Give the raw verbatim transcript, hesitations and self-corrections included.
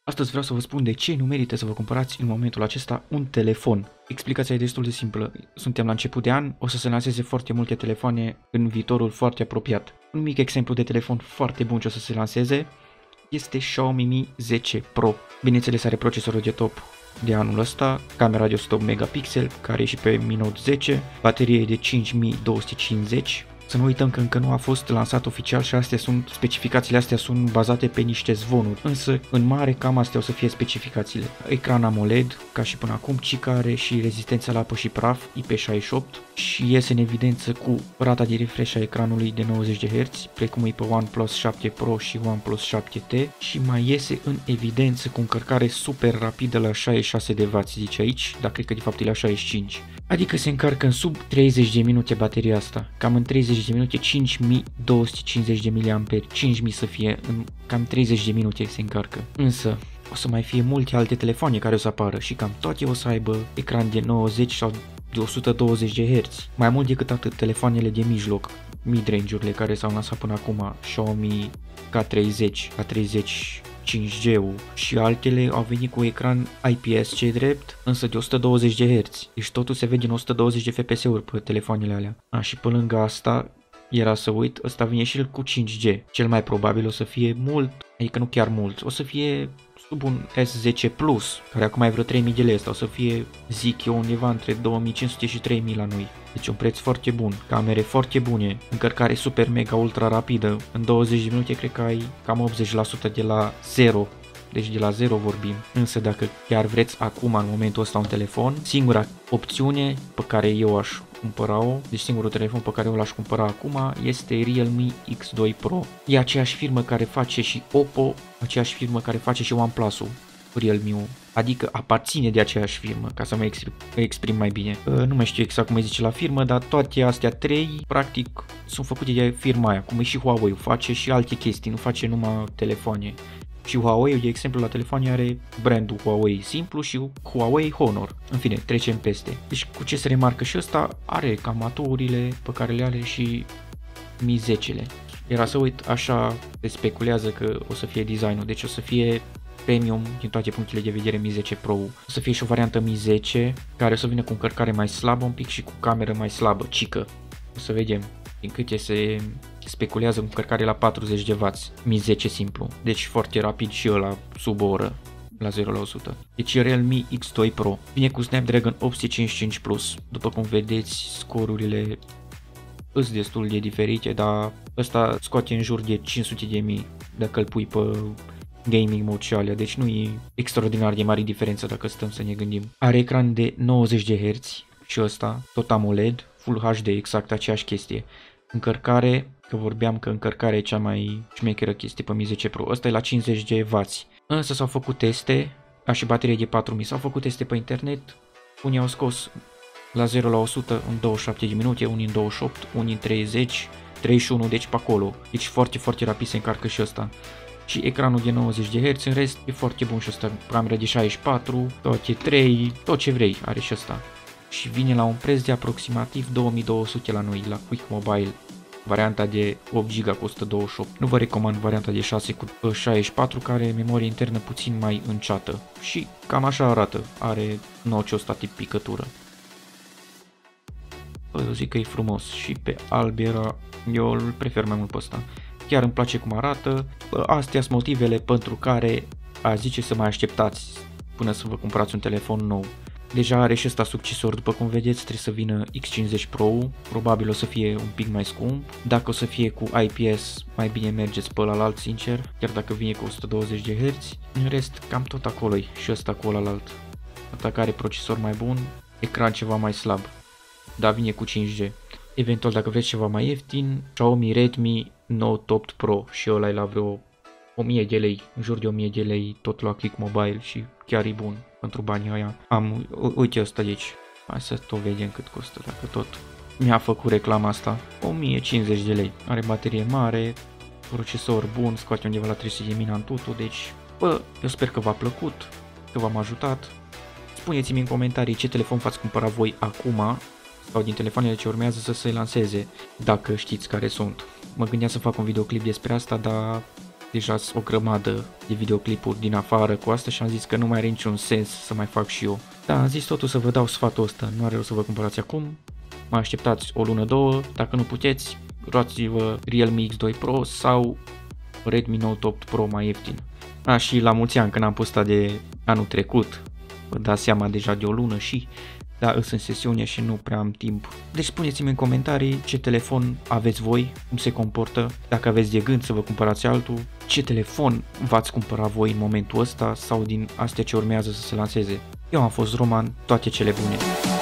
Astăzi vreau să vă spun de ce nu merită să vă cumpărați în momentul acesta un telefon. Explicația e destul de simplă. Suntem la început de an, o să se lanseze foarte multe telefoane în viitorul foarte apropiat. Un mic exemplu de telefon foarte bun ce o să se lanseze este Xiaomi Mi zece Pro. Bineînțeles are procesorul de top de anul ăsta, camera de o sută opt megapixeli, care e și pe Mi Note zece, baterie de cinci mii două sute cincizeci. Să nu uităm că încă nu a fost lansat oficial și astea sunt, specificațiile astea sunt bazate pe niște zvonuri, însă în mare cam astea o să fie specificațiile. Ecran AMOLED, ca și până acum, ci care și rezistența la apă și praf, I P șaizeci și opt, și iese în evidență cu rata de refresh a ecranului de nouăzeci de herți, precum e pe OnePlus șapte Pro și OnePlus șapte T, și mai iese în evidență cu încărcare super rapidă la șaizeci și șase de wați, zice aici, dar cred că de fapt e la șaizeci și cinci. Adică se încarcă în sub treizeci de minute bateria asta, cam în treizeci de minute cinci mii două sute cincizeci de miliamperi, cinci mii să fie, în cam treizeci de minute se încarcă. Însă o să mai fie multe alte telefoane care o să apară și cam toate o să aibă ecran de nouăzeci sau de o sută douăzeci de herți. Mai mult decât atât, telefoanele de mijloc, mid-range-urile care s-au lansat până acum, Xiaomi K treizeci, K treizeci cinci G-ul și altele au venit cu ecran I P S, ce drept, însă de o sută douăzeci de herți. Deci totul se vede în o sută douăzeci de F P S-uri pe telefoanele alea. A, și pe lângă asta, era să uit, ăsta vine și el cu cinci G. Cel mai probabil o să fie mult, adică nu chiar mult, o să fie sub un S zece Plus, care acum e vreo trei mii de lei, asta o să fie, zic eu, undeva între două mii cinci sute și trei mii la noi. Deci un preț foarte bun, camere foarte bune, încărcare super mega ultra rapidă, în douăzeci de minute cred că ai cam optzeci la sută de la zero. Deci de la zero vorbim. Însă dacă chiar vreți acum, în momentul ăsta, un telefon, singura opțiune pe care eu aș cumpăra-o, deci singurul telefon pe care eu l-aș cumpăra acum, este Realme X doi Pro. E aceeași firmă care face și Oppo, aceeași firmă care face și OnePlus-ul, Realme-ul. Adică aparține de aceeași firmă, ca să mă exprim, exprim mai bine. Nu mai știu exact cum îi zice la firmă, dar toate astea trei, practic, sunt făcute de firma aia, cum e și Huawei, face și alte chestii, nu face numai telefoane. Și Huawei, de exemplu, la telefoane are brandul Huawei simplu și Huawei Honor. În fine, trecem peste. Deci cu ce se remarcă și ăsta, are cam aturile pe care le are și Mi zece-le. Era să uit, așa se speculează că o să fie designul, deci o să fie premium din toate punctele de vedere Mi zece Pro. O să fie și o variantă Mi zece care o să vină cu încărcare mai slabă un pic și cu cameră mai slabă, cică. O să vedem. Din câte se speculează cu încărcare la patruzeci de wați, Mi zece simplu, deci foarte rapid și ăla sub o oră, la zero la o sută. Deci Realme X doi Pro, vine cu Snapdragon opt sute cincizeci și cinci Plus, după cum vedeți scorurile sunt destul de diferite, dar ăsta scoate în jur de cinci sute de mii dacă îl pui pe gaming mode și alea, deci nu e extraordinar de mare diferență dacă stăm să ne gândim. Are ecran de nouăzeci de herți și ăsta, tot AMOLED, Full H D, exact aceeași chestie. Încărcare, că vorbeam că încărcarea e cea mai șmecheră chestie pe Mi zece Pro, ăsta e la cincizeci de wați. Însă s-au făcut teste, ca și baterie de patru mii, s-au făcut teste pe internet, unii au scos la zero la o sută în douăzeci și șapte de minute, unii în douăzeci și opt, unii în treizeci, treizeci și unu, deci pe acolo. Deci foarte, foarte rapid se încarcă și ăsta. Și ecranul de nouăzeci de herți, în rest e foarte bun și ăsta, camera de șaizeci și patru, toate trei, tot ce vrei are și ăsta. Și vine la un preț de aproximativ două mii două sute la noi, la Quick Mobile, varianta de opt giga cu o sută douăzeci și opt. Nu vă recomand varianta de șase cu șaizeci și patru, care are memorie internă puțin mai înceată. Și cam așa arată, are nociul ăsta tip picătură. Vă zic că e frumos și pe alb era, eu îl prefer mai mult pe ăsta. Chiar îmi place cum arată, astea sunt motivele pentru care a zice să mai așteptați până să vă cumpărați un telefon nou. Deja are și ăsta succesor, după cum vedeți trebuie să vină X cincizeci Pro, probabil o să fie un pic mai scump. Dacă o să fie cu I P S, mai bine mergeți pe ălalt, sincer, chiar dacă vine cu o sută douăzeci de herți. În rest, cam tot acolo e și ăsta cu ălalt. Ăsta care are procesor mai bun, ecran ceva mai slab, dar vine cu cinci G. Eventual, dacă vreți ceva mai ieftin, Xiaomi Redmi Note opt Pro și ăla e la vreo o mie de lei, în jur de o mie de lei, tot la Click Mobile și chiar e bun pentru banii aia. Am, uite ăsta aici, hai să tot vedem cât costă, dacă tot mi-a făcut reclama asta, o mie cincizeci de lei, are baterie mare, procesor bun, scoate undeva la trei sute de mii Antutu, deci, bă, eu sper că v-a plăcut, că v-am ajutat. Spuneți-mi în comentarii ce telefon v-ați cumpăra voi acum, sau din telefoanele ce urmează să se lanseze, dacă știți care sunt. Mă gândeam să fac un videoclip despre asta, dar deja o grămadă de videoclipuri din afară cu asta și am zis că nu mai are niciun sens să mai fac și eu. Da, am zis totul să vă dau sfatul ăsta, nu are rost să vă cumpărați acum, mai așteptați o lună, două, dacă nu puteți, luați-vă Realme X doi Pro sau Redmi Note opt Pro mai ieftin. A, și la mulți ani, când am postat de anul trecut, vă dați seama deja de o lună și, da, îs în sesiune și nu prea am timp. Deci spuneți-mi în comentarii ce telefon aveți voi, cum se comportă, dacă aveți de gând să vă cumpărați altul, ce telefon v-ați cumpăra voi în momentul ăsta sau din astea ce urmează să se lanseze. Eu am fost Roman, toate cele bune!